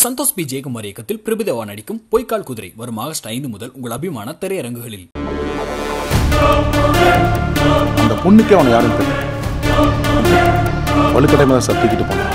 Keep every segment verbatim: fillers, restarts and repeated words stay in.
Santhosh B Jayakumar இயக்கத்தில் பிரபுதேவா நடிக்கும் பொய்க்கால் குதிரை வரும் ஆகஸ்ட் ஐந்து முதல் உங்கள் அபிமான திரையரங்குகளில். அந்த பொண்ணுக்கே அவனை யாரும் தெரியும். வலுக்கடை மேல சத்திக்கிட்டு போனான்.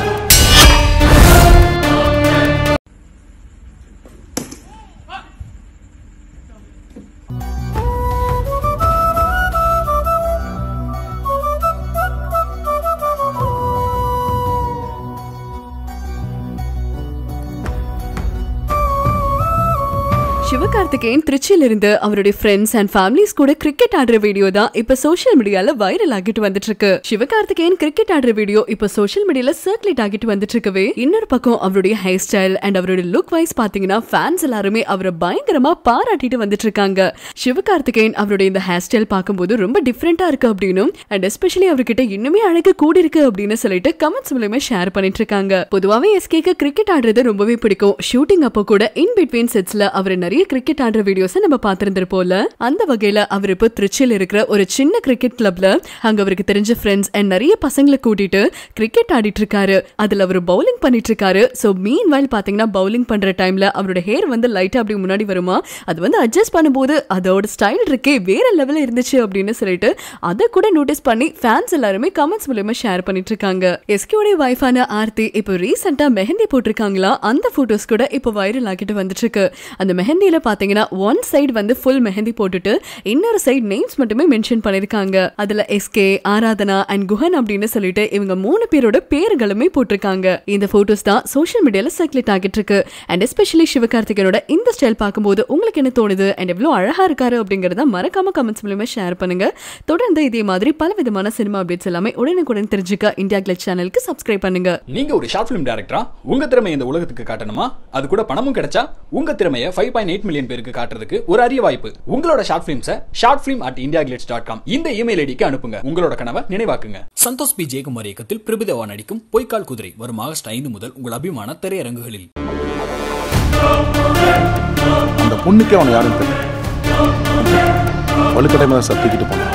சிவகார்த்திகேயன் திருச்சியில இருந்து அவருடைய ஃப்ரெண்ட்ஸ் அண்ட் ஃபேமிலிஸ் கூட கிரிக்கெட் ஆடுற வீடியோ தான் இப்ப சோஷியல் மீடியால வைரல் ஆகிட்டு வந்துட்டு இருக்கு. சிவகார்த்திகேயன் கிரிக்கெட் ஆடுற வீடியோ இப்ப சோஷியல் மீடியால சர்க்குலேட் ஆகிட்டு வந்துட்டு இருக்கவே, இன்னொரு பக்கம் அவருடைய ஹேர் ஸ்டைல் அண்ட் அவருடைய லுக் வைஸ் பாத்தீங்கன்னா ஃபேன்ஸ் எல்லாருமே அவரை பயங்கரமா பாராட்டிட்டு வந்துட்டு இருக்காங்க. சிவகார்த்திகேயன் அவருடைய இந்த ஹேர் ஸ்டைல் பார்க்கும்போது ரொம்ப டிஃப்ரெண்டா இருக்கு அப்படின்னும் அண்ட் எஸ்பெஷலி அவர்கிட்ட இன்னுமே அழகு கூடி இருக்கு அப்படின்னு சொல்லிட்டு கமெண்ட்ஸ் மூலமா ஷேர் பண்ணிட்டு இருக்காங்க. பொதுவாவே எஸ்கேக்கு கிரிக்கெட் ஆடுறது ரொம்பவே பிடிக்கும். ஷூட்டிங் அப்போ கூட இன் பிட்வீன் செட்ஸ்ல அவர் நிறைய கிரிக்கெட் ஆடுற வீடியோஸ் நம்ம பாத்திருந்திருப்போம்ல. அந்த வகையில அவர் இப்போ திருச்சியில் இருக்கிற ஒரு சின்ன கிரிக்கெட் கிளப்ல அங்க அவருக்கு தெரிஞ்ச ஃப்ரெண்ட்ஸ் அண்ட் நிறைய பசங்களை கூட்டிட்டு கிரிக்கெட் ஆடிட்டு இருக்காரு. அதுல அவர் பவுலிங் பண்ணிட்டு இருக்காரு. சோ மீன் வைல் பாத்தீங்கன்னா பவுலிங் பண்ற டைம்ல அவரோட ஹேர் வந்து லைட்டா அப்படி முன்னாடி வருமா, அது வந்து அட்ஜஸ்ட் பண்ணும்போது அதோட ஸ்டைல் இருக்கே வேற லெவல்ல இருந்துச்சு அப்படின்னு சொல்லிட்டு அதை கூட நோட்டீஸ் பண்ணி ஃபேன்ஸ் எல்லாருமே கமெண்ட்ஸ் மூலமா ஷேர் பண்ணிட்டு இருக்காங்க. எஸ்கேயோட வைஃபான ஆர்த்தி இப்போ ரீசெண்டா மெஹந்தி போட்டிருக்காங்களா, அந்த போட்டோஸ் கூட இப்போ வைரல் ஆகிட்டு வந்துட்டு இருக்கு. அந்த மெஹந்தியில பாத்தீங்கன்னா ஒன் சைடு வந்து ஃபுல் மெஹந்தி போட்டுட்டு இன்னொரு சைடு நேம்ஸ் மட்டுமே மென்ஷன் பண்ணிருக்காங்க. அதுல எஸ்கே, ஆராதனா அண்ட் குஹன் அப்படின்னு சொல்லிட்டு இவங்க மூணு பேரோட பேர்களுமே போட்டிருக்காங்க. இந்த போட்டோஸ் தான் சோஷியல் மீடியால சர்க்குலேட் ஆகிட்டு இருக்கு. அண்ட் எஸ்பெஷலி சிவகார்த்திகேயனோட இந்த ஸ்டைல் பார்க்கும்போது உங்களுக்கு என்ன தோணுது அண்ட் எவ்வளவு அழகா இருக்காரு அப்படிங்கறத மறக்காம கமெண்ட்ஸ் மூலமா ஷேர் பண்ணுங்க. தொடர்ந்து இதே மாதிரி பல விதமான சினிமா அப்டேட்ஸ் எல்லாமே உடனுக்குடன் தெரிஞ்சுக்க இந்தியா கிளிட்ஸ் சேனலுக்கு சப்ஸ்கிரைப் பண்ணுங்க. நீங்க ஒரு ஷார்ட் பிலிம் டைரக்டரா உங்க திறமையை இந்த உலகத்துக்கு காட்டணுமா, அது கூட பணமும் கிடைச்சா உங்க திறமையை ஃபைவ் பாயிண்ட் எயிட் மில்லியன் பேருக்கு காட்டுறதுக்கு ஒரு அரிய வாய்ப்பு. உங்களோட ஷார்ட் பிலிம்ஸை shortfilm at india glitz dot com இந்த இமெயில் ஐடிக்கு அனுப்புங்க. உங்களோட கனவை நினைவாக்குங்க. சந்தோஷ் பி ஜெயக்குமார் இயக்கத்தில் பிரபுதேவா நடிக்கும் பொய்க்கால் குதிரை வரும் ஆகஸ்ட் ஐந்து முதல் உங்கள் அபிமான திரையரங்குகளில். அந்த பொண்ணுக்கே அவனை யாரும் தெரியும். வலுக்கடை மேல சத்திக்கிட்டு போனான்.